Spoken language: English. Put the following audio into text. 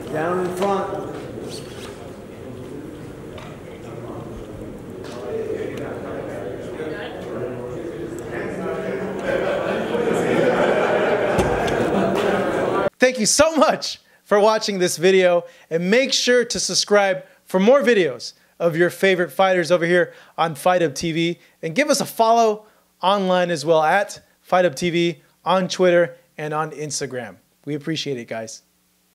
Down in front. Thank you so much for watching this video, and make sure to subscribe for more videos of your favorite fighters over here on Fight Up TV, and give us a follow online as well at Fight Up TV on Twitter and on Instagram. We appreciate it, guys.